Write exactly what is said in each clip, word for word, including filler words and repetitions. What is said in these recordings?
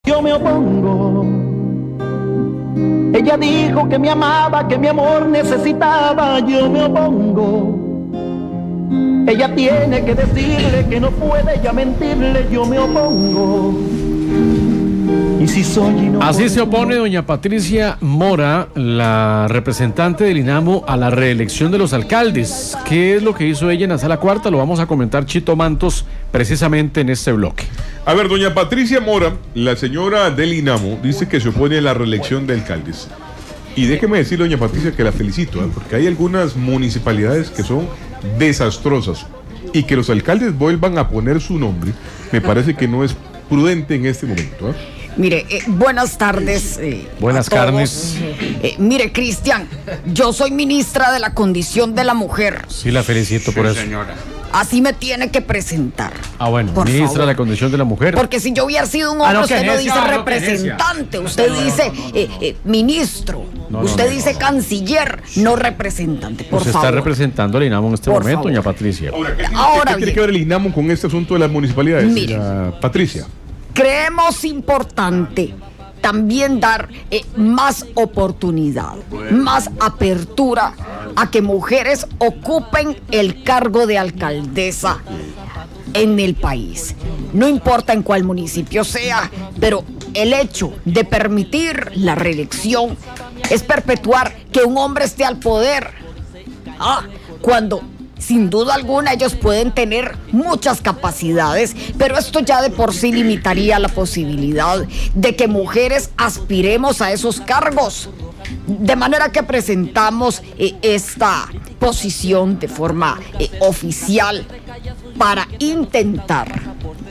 Yo me opongo. Ella dijo que me amaba, que mi amor necesitaba. Yo me opongo. Ella tiene que decirle que no puede ya mentirle. Yo me opongo. Y si soy y no Así puedo, se opone doña Patricia Mora, la representante del INAMO, a la reelección de los alcaldes. ¿Qué es lo que hizo ella en la sala cuarta? Lo vamos a comentar Chito Mantos precisamente en este bloque. A ver, doña Patricia Mora, la señora del INAMO, dice que se opone a la reelección de alcaldes. Y déjeme decir, doña Patricia, que la felicito, ¿eh? Porque hay algunas municipalidades que son desastrosas y que los alcaldes vuelvan a poner su nombre, me parece que no es prudente en este momento, ¿eh? Mire, eh, buenas tardes. Eh, Buenas a todos. carnes. Eh, mire, Cristian, yo soy ministra de la condición de la mujer. Sí, la felicito por Sí, eso. señora. Así me tiene que presentar. Ah, bueno, Por ministra favor. de la condición de la mujer. Porque si yo hubiera sido un Ah, hombre, no, usted que no necia, dice no, que representante, usted dice eh, eh, ministro, No, no, usted no, dice no. canciller, no representante, por Pues favor. está representando al INAMO en este Por momento, favor. doña Patricia. Ahora, ¿qué, Ahora ¿qué tiene bien. que ver el INAMO con este asunto de las municipalidades? Mire. doña Patricia. Creemos importante también dar eh, más oportunidad, más apertura a que mujeres ocupen el cargo de alcaldesa en el país. No importa en cuál municipio sea, pero el hecho de permitir la reelección es perpetuar que un hombre esté al poder. Ah, cuando sin duda alguna ellos pueden tener muchas capacidades, pero esto ya de por sí limitaría la posibilidad de que mujeres aspiremos a esos cargos. De manera que presentamos eh, esta posición de forma eh, oficial para intentar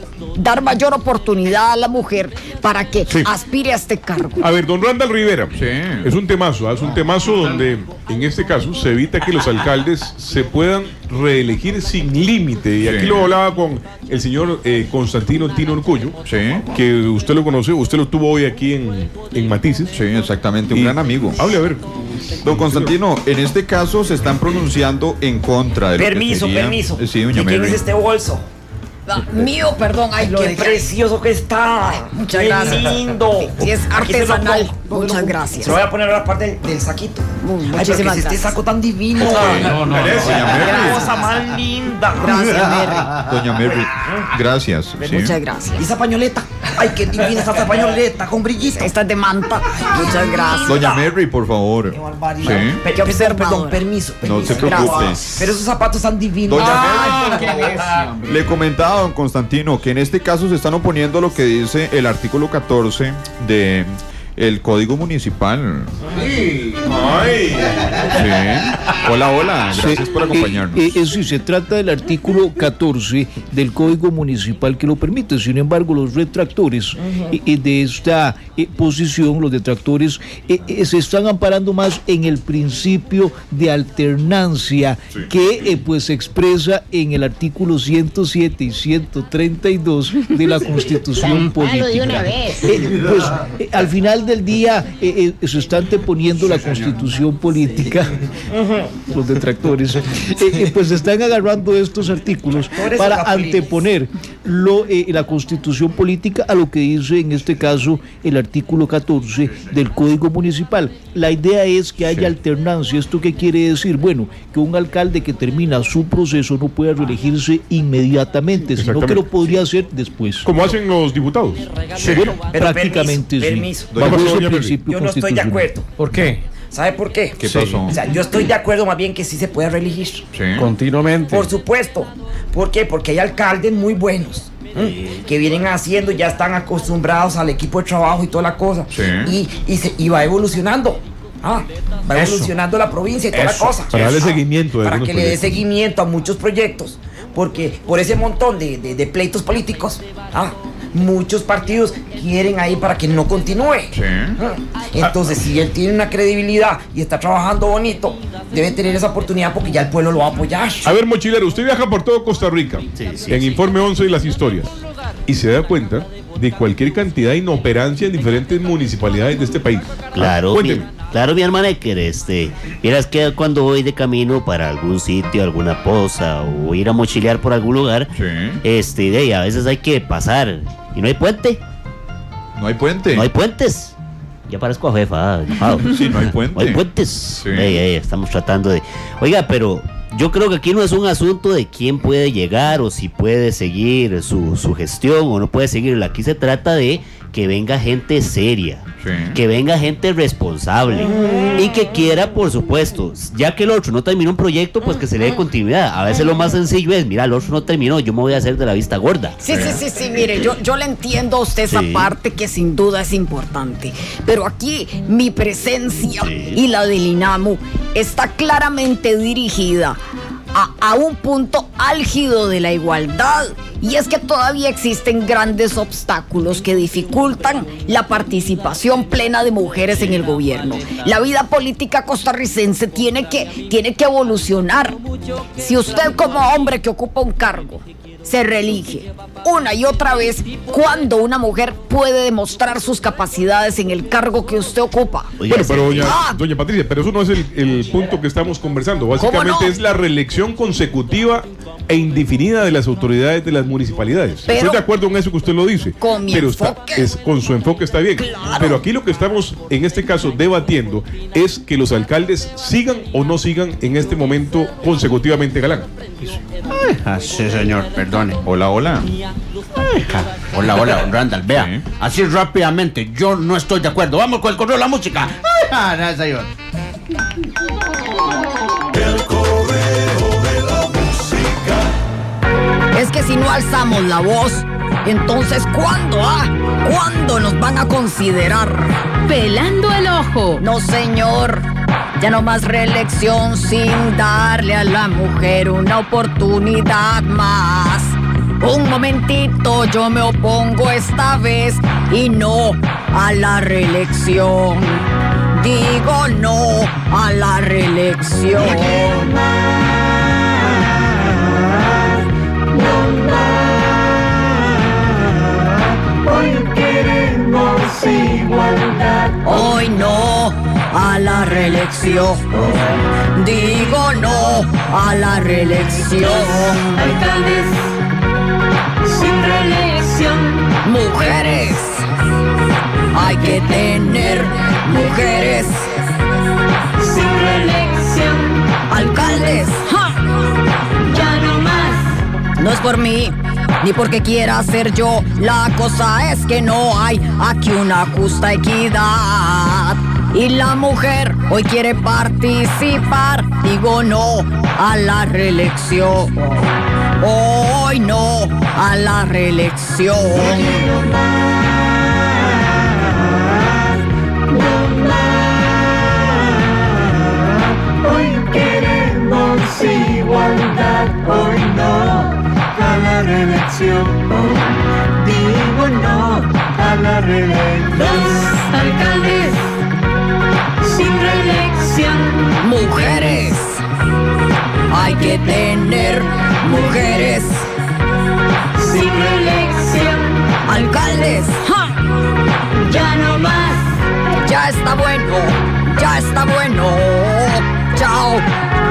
dar mayor oportunidad a la mujer para que Sí. aspire a este cargo. A ver, don Randall Rivera, Sí. es un temazo, ¿ah? Es un temazo donde en este caso se evita que los alcaldes se puedan reelegir sin límite. Y Sí. aquí lo hablaba con el señor eh, Constantino Tino Urcullo, Sí. que usted lo conoce, usted lo tuvo hoy aquí en, en Matices. Sí, exactamente, un Y- gran amigo. Hable, a ver. Don Constantino, en este caso se están pronunciando en contra de lo Permiso, que sería... permiso. Eh, Sí, ¿Y doña quién Mary. es este bolso? Ah, mío, perdón, ay, Qué qué precioso que está. muchas Qué gracias. lindo. Sí, es Aquí se lo artesanal. pongo. Muchas Se lo- gracias. Se lo voy a poner a la parte del, del saquito. Muy- Ay, pero muchísimas que es este gracias. saco tan divino. No, no, no. Qué cosa más linda. Gracias, Mary. Doña Mary, gracias. sí. Muchas ¿Y gracias. esa pañoleta? Ay, qué divina está esa pañoleta con brillito. Esta es de manta. Muchas gracias. Doña Mary, por favor. Qué barbaridad. Sí. Pe- Qué perdón, perdón, observadora. permiso, No permiso. se preocupe. Gracias. Pero esos zapatos tan divinos. Doña Ah, Mary, le comentaba a don Constantino que en este caso se están oponiendo a lo que dice el artículo catorce de el Código Municipal. Sí. Ay. Sí. Hola, hola. Gracias Sí, por acompañarnos. eh, eh, sí, se trata del artículo catorce del Código Municipal que lo permite. Sin embargo, los retractores eh, eh, de esta eh, posición, los detractores, eh, eh, se están amparando más en el principio de alternancia Sí. que eh, pues se expresa en el artículo ciento siete y ciento treinta y dos de la Constitución Política. Eh, pues eh, al final del día eh, eh, se está anteponiendo la Constitución Política, los detractores, eh, eh, pues están agarrando estos artículos Por eso, para Capriles. anteponer lo, eh, la Constitución Política a lo que dice en este caso el artículo catorce del Código Municipal. La idea es que haya Sí. alternancia. ¿Esto qué quiere decir? Bueno, que un alcalde que termina su proceso no pueda reelegirse inmediatamente, sino que Exactamente. lo podría hacer después. Como hacen los diputados. Bueno, Pero prácticamente permiso, sí. permiso. Bajo Doña ese Mary. principio Yo no estoy de constitucional. acuerdo. ¿Por qué? ¿Sabe por qué? ¿Qué Sí. pasó? O sea, yo estoy de acuerdo más bien que sí se puede reelegir. Sí. Continuamente. Por supuesto. ¿Por qué? Porque hay alcaldes muy buenos. ¿m? Que vienen haciendo, ya están acostumbrados al equipo de trabajo y toda la cosa. Sí. Y, y, se, y va evolucionando. Ah, va Eso. evolucionando la provincia y toda Eso. la cosa. Para darle Ah, seguimiento de Para algunos que le dé proyectos. seguimiento a muchos proyectos. Porque por ese montón de, de- de pleitos políticos, ah, muchos partidos quieren ahí para que no continúe. Sí. Ah, Entonces, si él tiene una credibilidad y está trabajando bonito, debe tener esa oportunidad porque ya el pueblo lo va a apoyar. A ver, mochilero, usted viaja por todo Costa Rica en Informe once y las historias y se da cuenta de cualquier cantidad de inoperancia en diferentes municipalidades de este país. Claro, mi, Cuénteme. claro, mi hermana, que este, vieras que cuando voy de camino para algún sitio, alguna poza o ir a mochilear por algún lugar, Sí. este, de ahí a veces hay que pasar y no hay puente. No hay puente. No hay puentes. Ya parezco a jefa, enojado. Sí, no hay puente. No hay puentes. Sí. Ey, ey, estamos tratando de... Oiga, pero yo creo que aquí no es un asunto de quién puede llegar o si puede seguir su, su gestión o no puede seguirla. Aquí se trata de que venga gente seria, Sí. que venga gente responsable y que quiera, por supuesto, ya que el otro no terminó un proyecto, pues que se le dé continuidad. A veces lo más sencillo es, mira, el otro no terminó, yo me voy a hacer de la vista gorda. Sí, sí, sí, sí, mire, yo, yo le entiendo a usted esa Sí. parte que sin duda es importante, pero aquí mi presencia Sí. y la del INAMU está claramente dirigida a, a un punto álgido de la igualdad, y es que todavía existen grandes obstáculos que dificultan la participación plena de mujeres en el gobierno. La vida política costarricense tiene que, tiene que evolucionar. Si usted como hombre que ocupa un cargo se reelige una y otra vez, ¿cuándo una mujer puede demostrar sus capacidades en el cargo que usted ocupa? Oiga, Bueno, pero doña, Ah. doña Patricia, pero eso no es el, el punto que estamos conversando. Básicamente ¿Cómo no? es la reelección consecutiva e indefinida de las autoridades de las municipalidades. Pero- Estoy de acuerdo en eso que usted lo dice. Con mi pero está- enfoque. es, con su enfoque está bien. Claro. Pero aquí lo que estamos, en este caso, debatiendo es que los alcaldes sigan o no sigan en este momento consecutivamente, Galán. Ah, sí, señor, perdone. Hola, hola. Hola, hola, don Randall. Vea, Sí. así rápidamente, yo no estoy de acuerdo. Vamos con el correo de la música. Ah, no, señor. Es que si no alzamos la voz, entonces ¿cuándo, ah? ¿Cuándo nos van a considerar? Pelando el ojo. No, señor. Ya no más reelección sin darle a la mujer una oportunidad más. Un momentito, yo me opongo esta vez y no a la reelección. Digo no a la reelección. Hoy no a la reelección. Digo no a la reelección. Alcaldes sin reelección. Mujeres, hay que tener mujeres. Sin reelección. Alcaldes, ¡ja! Ya no más. No es por mí, ni porque quiera ser yo. La cosa es que no hay aquí una justa equidad. Y la mujer hoy quiere participar. Digo no a la reelección. Hoy no a la reelección. Hoy queremos igualdad, hoy no a la reelección. Digo no a la reelección. Los alcaldes sin reelección. Mujeres, hay que tener mujeres. Sin reelección. Alcaldes, ¡ja! Ya no más. Ya está bueno, ya está bueno. Chao.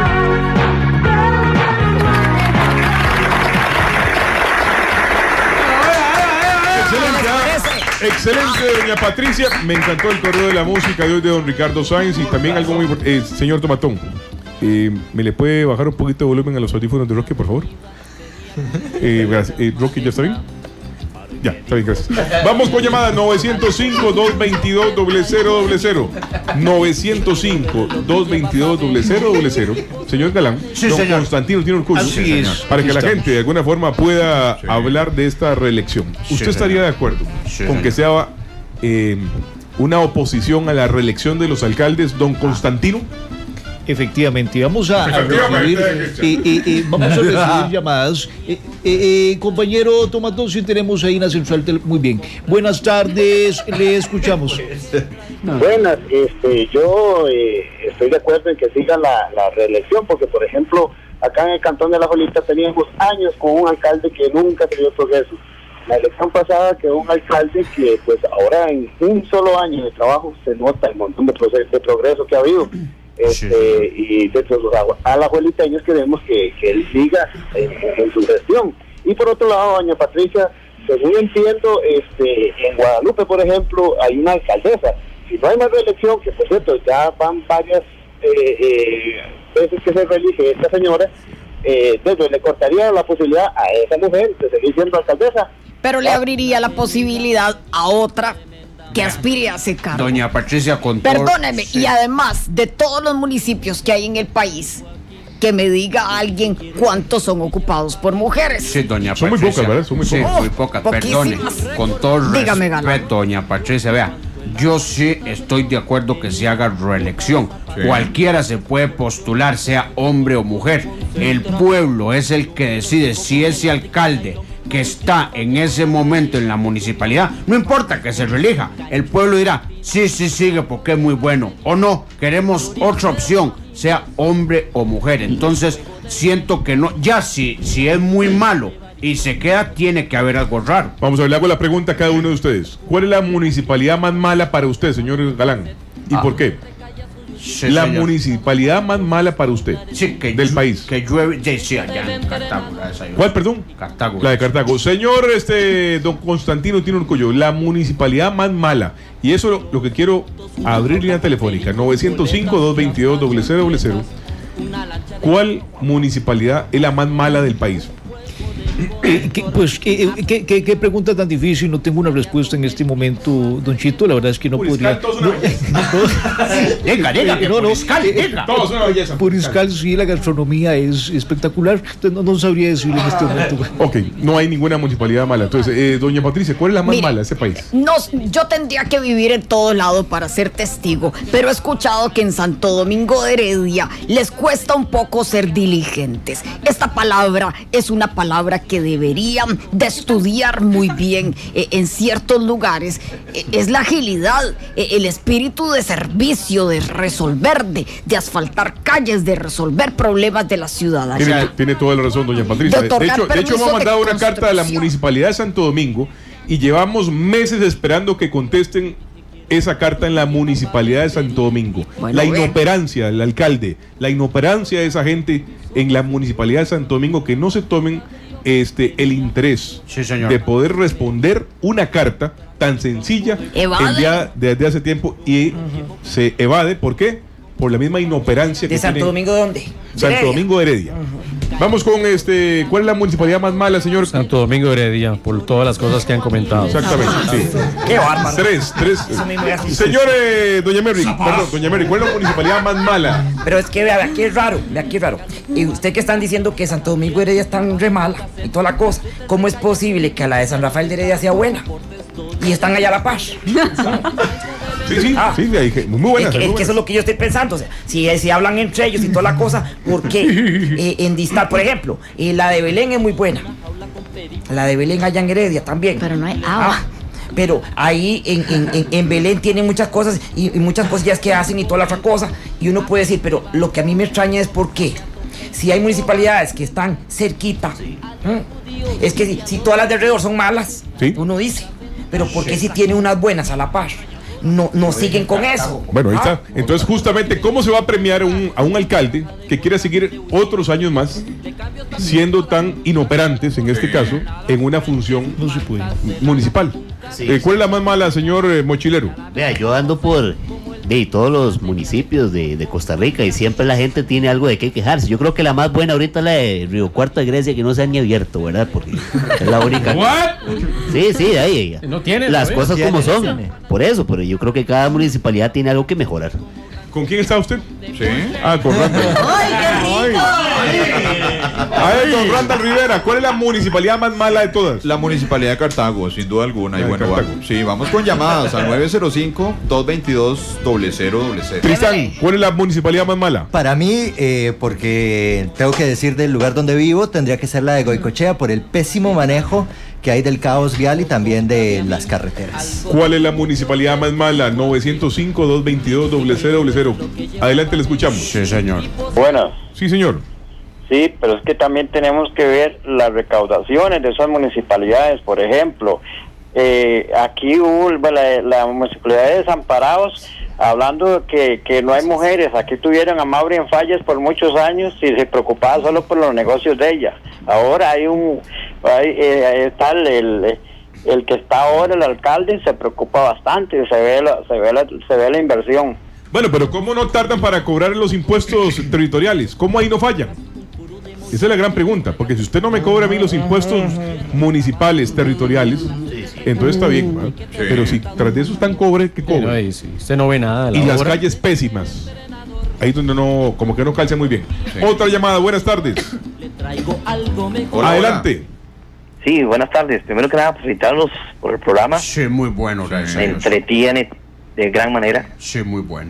Excelente, ah, excelente, doña Patricia. Me encantó el correo de la música de hoy de don Ricardo Sáenz y también algo muy importante. Eh, señor Tomatón, eh, ¿me le puede bajar un poquito de volumen a los audífonos de Rocky, por favor? Eh, gracias. Eh, Rocky, ¿ya está bien? Ya, está bien, gracias. Vamos con llamada nueve cero cinco, dos dos dos, cero cero cero cero. nueve cero cinco, dos dos dos, cero cero cero. Señor Galán, Sí, don señor. Constantino tiene orgullo. Así Sí, es. para que Aquí la estamos. gente de alguna forma pueda Sí. hablar de esta reelección. ¿Usted señor. estaría de acuerdo Sí, con que sea eh, una oposición a la reelección de los alcaldes, don Constantino? Efectivamente, vamos a, a Efectivamente, recibir, que- eh, eh, eh, vamos a recibir llamadas. Eh, eh, eh, compañero Tomatón, si tenemos ahí en la central. tel- Muy bien. Buenas tardes, le escuchamos. Buenas, este, yo eh, estoy de acuerdo en que siga la, la reelección, porque por ejemplo, acá en el Cantón de La Jolita teníamos años con un alcalde que nunca se dio progreso. La elección pasada quedó un alcalde que pues ahora en un solo año de trabajo se nota el montón de, proce- de progreso que ha habido. Este, y de los alajueliteños queremos que, que él siga en, en su gestión. Y por otro lado, doña Patricia, según entiendo, este, en Guadalupe, por ejemplo, hay una alcaldesa. Si no hay más reelección, que por cierto ya van varias eh, eh, veces que se reelige esta señora, eh, entonces le cortaría la posibilidad a esa mujer de seguir siendo alcaldesa. Pero le abriría la posibilidad a otra que aspire a ese cargo. Doña Patricia, con todo- Perdóneme, Sí. y además de todos los municipios que hay en el país, que me diga alguien cuántos son ocupados por mujeres. Sí, doña Son muy Patricia. pocas, ¿verdad? Son muy Sí, pocas. muy pocas. Perdone, Poquísimas. con todo Dígame, Galán. respeto, doña Patricia, vea, yo sí estoy de acuerdo que se haga reelección. Sí. Cualquiera se puede postular, sea hombre o mujer. El pueblo es el que decide si ese alcalde que está en ese momento en la municipalidad, no importa que se reelija, el pueblo dirá, sí, sí, sigue porque es muy bueno, o no, queremos otra opción, sea hombre o mujer. Entonces, siento que no, ya si, si es muy malo y se queda, tiene que haber algo raro. Vamos a ver, le hago la pregunta a cada uno de ustedes. ¿Cuál es la municipalidad más mala para usted, señor Galán? ¿Y Ah. por qué? Sí, La señor. municipalidad más mala para usted. Sí, que del llu- país. Que llueve, sí, sí, allá en Cartago. esa yo- ¿Cuál, perdón? Cartago. La de Cartago. Señor este, don Constantino Tino Urcullo, la municipalidad más mala. Y eso lo, lo que quiero abrir línea telefónica, nueve cero cinco, dos dos dos, cero cero cero cero. ¿Cuál municipalidad es la más mala del país? Eh, que- pues, eh, eh, ¿qué, qué, qué pregunta tan difícil? No tengo una respuesta en este momento, don Chito. La verdad es que no podría. No, Diga, diga, que no, no, Puriscal, eh, diga. Todos una belleza. Puriscal, sí, la gastronomía es espectacular. Entonces, no, no sabría decirle en este momento. Ok, no hay ninguna municipalidad mala. Entonces, eh, doña Patricia, ¿cuál es la más Mire, mala de ese país? No, yo tendría que vivir en todo lado para ser testigo, pero he escuchado que en Santo Domingo de Heredia les cuesta un poco ser diligentes. Esta palabra es una palabra que deberían de estudiar muy bien eh, en ciertos lugares. Eh, es la agilidad, eh, el espíritu de servicio, de resolver, de, de asfaltar calles, de resolver problemas de la ciudadanía. Tiene, tiene toda la razón, doña Patricia. De De otorgar hecho, de hecho permisos hemos de mandado una carta a la construcción. Municipalidad de Santo Domingo y llevamos meses esperando que contesten esa carta en la Municipalidad de Santo Domingo. Bueno, la bien. inoperancia del alcalde, la inoperancia de esa gente en la Municipalidad de Santo Domingo, que no se tomen este el interés Sí, señor. de poder responder una carta tan sencilla Evade. enviada desde hace tiempo y se evade. ¿Por qué? Por la misma inoperancia ¿De que Santo tiene Domingo dónde? Santo Heredia. Domingo de Heredia. Vamos con este, ¿cuál es la municipalidad más mala, señor? Santo Domingo de Heredia, por todas las cosas que han comentado. Exactamente, sí. Qué bárbaro. Tres, tres. Eso mismo era así. Señor, eh, doña Mary, perdón, doña Mary, ¿cuál es la municipalidad más mala? Pero es que vea, vea, qué raro, vea qué raro. Y usted que están diciendo que Santo Domingo de Heredia está re mala y toda la cosa, ¿cómo es posible que la de San Rafael de Heredia sea buena? Y están allá a la paz. Sí, sí, Ah. sí, ahí, muy buenas. Es que, muy es que eso es buenas. lo que yo estoy pensando. O sea, si, si hablan entre ellos y toda la cosa, ¿por qué? Eh, en distar, por ejemplo, eh, la de Belén es muy buena. La de Belén allá en Heredia también. Pero no hay agua. Ah, pero ahí en, en- en- en Belén tienen muchas cosas y, y muchas cosillas que hacen y toda la otra cosa. Y uno puede decir, pero lo que a mí me extraña es por qué. Si hay municipalidades que están cerquita, ¿eh? Es que si, si todas las de alrededor son malas, Sí. uno dice, pero ¿por qué si tiene unas buenas a la par? No, no siguen con eso. Bueno, ahí Ah. está. Entonces, justamente, ¿cómo se va a premiar un- a un alcalde que quiera seguir otros años más siendo tan inoperantes, en este caso, en una función No se puede. municipal? Sí, Eh, ¿Cuál es la más mala, señor eh, Mochilero? Vea, yo ando por de todos los municipios de, de Costa Rica y siempre la gente tiene algo de qué quejarse. Yo creo que la más buena ahorita es la de Río Cuarto de Grecia, que no se ha ni abierto, ¿verdad? Porque es la única. Sí, sí, ahí. No tiene, Las todavía. cosas como Tiene, son. tiene. Por eso, pero yo creo que cada municipalidad tiene algo que mejorar. ¿Con quién está usted? Sí. Ah, con Randall. ¡Ay, qué rico! A ver, don Randall Rivera, ¿cuál es la municipalidad más mala de todas? La Municipalidad de Cartago, sin duda alguna. Y La de bueno, Cartago. va- sí, vamos con llamadas al nueve cero cinco, dos dos dos, cero cero cero cero. Tristán, ¿cuál es la municipalidad más mala? Para mí, eh, porque tengo que decir del lugar donde vivo, tendría que ser la de Goicochea por el pésimo manejo que hay del caos vial y también de las carreteras. ¿Cuál es la municipalidad más mala? nueve cero cinco, dos dos dos, cero cero cero cero. Adelante, le escuchamos. Sí, señor. Bueno, Sí, señor. sí, pero es que también tenemos que ver las recaudaciones de esas municipalidades. Por ejemplo, eh, aquí hubo la, la municipalidad de Desamparados, hablando que, que no hay mujeres. Aquí tuvieron a Mauri en Fallas por muchos años y se preocupaba solo por los negocios de ella. Ahora hay un, hay, eh, está el, el, el que está ahora, el alcalde, se preocupa bastante, se ve la, se ve la, se ve la inversión. Bueno, pero ¿cómo no tardan para cobrar los impuestos territoriales? ¿Cómo ahí no fallan? Esa es la gran pregunta, porque si usted no me cobra a mí los impuestos municipales, territoriales, entonces está bien, ¿no? Sí. Pero si tras de eso están cobre, ¿qué cobre? Sí, no, ahí sí. Usted no ve nada. Y las calles pésimas. Ahí donde no, como que no calza muy bien. Sí. Otra llamada, buenas tardes. Hola, adelante. Sí, buenas tardes. Primero que nada, felicitarlos por el programa. Sí, muy bueno, gracias. Me entretiene de gran manera. Sí, muy bueno.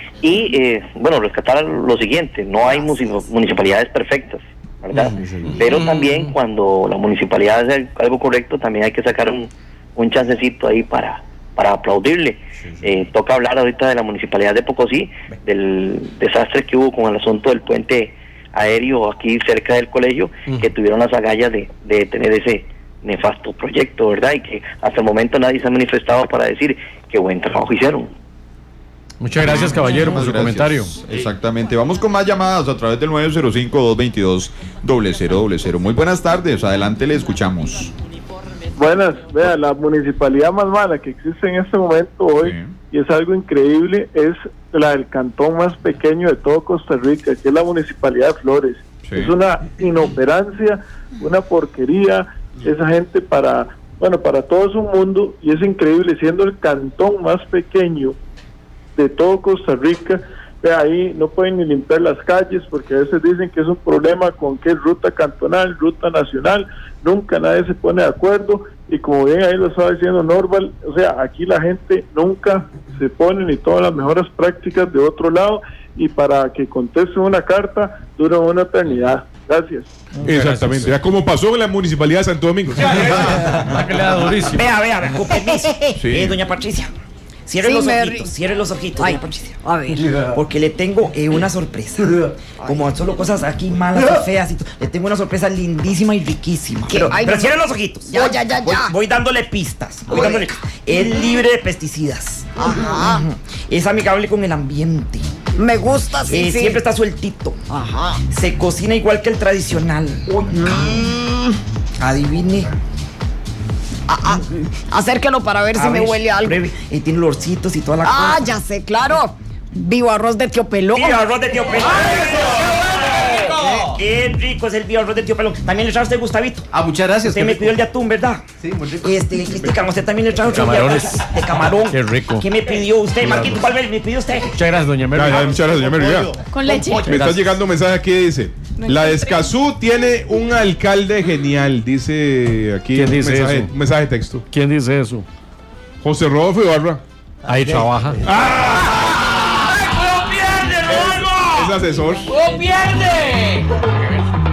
Y, eh, bueno, rescatar lo siguiente, no hay municipalidades perfectas, ¿verdad? Sí, sí, sí. Pero también cuando la municipalidad hace algo correcto, también hay que sacar un, un chancecito ahí para, para aplaudirle. Sí, sí. Eh, toca hablar ahorita de la municipalidad de Pocosí, del desastre que hubo con el asunto del puente aéreo aquí cerca del colegio, uh-huh. que tuvieron las agallas de, de tener ese nefasto proyecto, ¿verdad? Y que hasta el momento nadie se ha manifestado para decir qué buen trabajo hicieron. Muchas gracias, caballero, por su gracias. comentario. Exactamente. Vamos con más llamadas a través del nueve cero cinco, dos dos dos, cero cero cero cero. Muy buenas tardes. Adelante, le escuchamos. Buenas. Vea, la municipalidad más mala que existe en este momento hoy, sí. y es algo increíble, es la del cantón más pequeño de todo Costa Rica, que es la municipalidad de Flores. Sí. Es una inoperancia, una porquería. Esa gente para, bueno, para todo es un mundo, y es increíble, siendo el cantón más pequeño de todo Costa Rica, ve ahí no pueden ni limpiar las calles porque a veces dicen que es un problema con que es ruta cantonal, ruta nacional, nunca nadie se pone de acuerdo, y como bien ahí lo estaba diciendo Norval, o sea, aquí la gente nunca se pone ni todas las mejores prácticas de otro lado, y para que contesten una carta dura una eternidad. Gracias. Exactamente, ya como pasó en la municipalidad de Santo Domingo. Vea, vea, vea, con permiso. Sí. Eh, doña Patricia, cierre sí, los ojitos, cierre los ojitos, Ay, doña Patricia. A ver. Porque le tengo eh, una sorpresa. Como solo cosas aquí malas y feas y todo, le tengo una sorpresa lindísima y riquísima. Pero, Ay, pero no, cierre los ojitos. Ya, ya, ya, voy, ya. voy dándole pistas. Voy dándole pistas. Es libre de pesticidas. Ajá. Es amigable con el ambiente. Me gusta, sí, eh, sí. Siempre está sueltito. Ajá. Se cocina igual que el tradicional. Uy. Mm. Adivine. Ah, ah. Acérquelo para ver a si ver, me huele algo. Y tiene olorcitos y toda la Ah, cosa. ya sé, claro. Vivo arroz de tío Pelón. Vivo arroz de tío Pelón. Qué rico es el vivo arroz de tío Pelón. También le trajo usted Gustavito. Ah, muchas gracias. Usted me pidió el de atún, ¿verdad? Sí, muy rico. Este, Cristian, usted también le trajo otro Camarones. de camarón. Qué rico. ¿Qué me pidió usted? Marquito, ¿cuál me pidió usted? Muchas gracias, doña Mary. Ya, ya, muchas gracias, doña Mary. Ya. Con leche. Me está llegando un mensaje aquí, dice: la de Escazú tiene un alcalde genial, dice aquí. ¿Quién un dice mensaje, eso? Un mensaje de texto. ¿Quién dice eso? José Rodolfo Ibarra. Ahí trabaja. ¡Ah! ¡Ay, no pierde, Rodolfo! Es asesor. ¡No pierde!